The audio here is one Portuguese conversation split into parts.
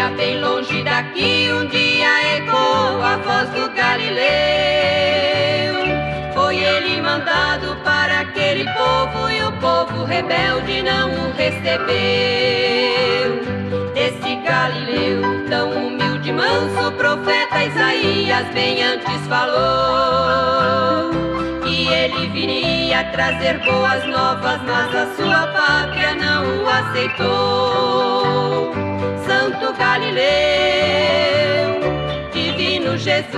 Judéia, bem longe daqui, um dia ecoou a voz do Galileu. Foi ele mandado para aquele povo e o povo rebelde não o recebeu. Desse Galileu tão humilde e manso, o profeta Isaías bem antes falou que ele viria trazer boas novas, mas a sua pátria não o aceitou. Santo Galileu, divino Jesus,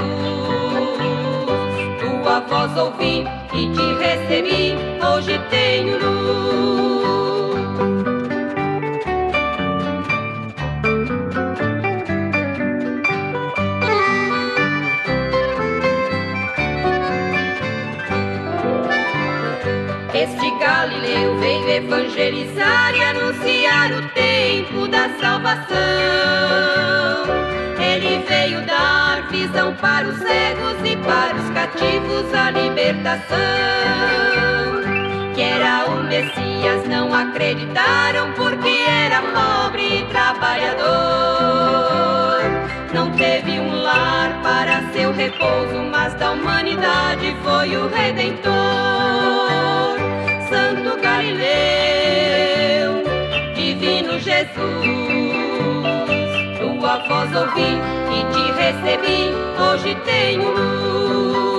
tua voz ouvi e te recebi, hoje tenho luz. Este Galileu veio evangelizar e anunciar o tempo da salvação. Ele veio dar visão para os cegos e para os cativos a libertação. Que era o Messias não acreditaram porque era pobre e trabalhador. Não teve um lar para seu repouso, mas da humanidade foi o Redentor. Santo Galileu, divino Jesus, tua voz ouvi e te recebi, hoje tenho luz.